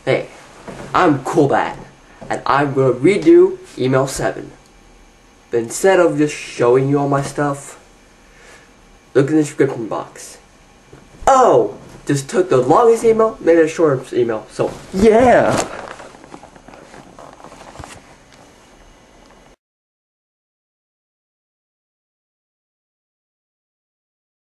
Hey, I'm CoolBad, and I'm gonna redo email 7. But instead of just showing you all my stuff, look in the description box. Oh! Just took the longest email, made it a shortest email, so yeah!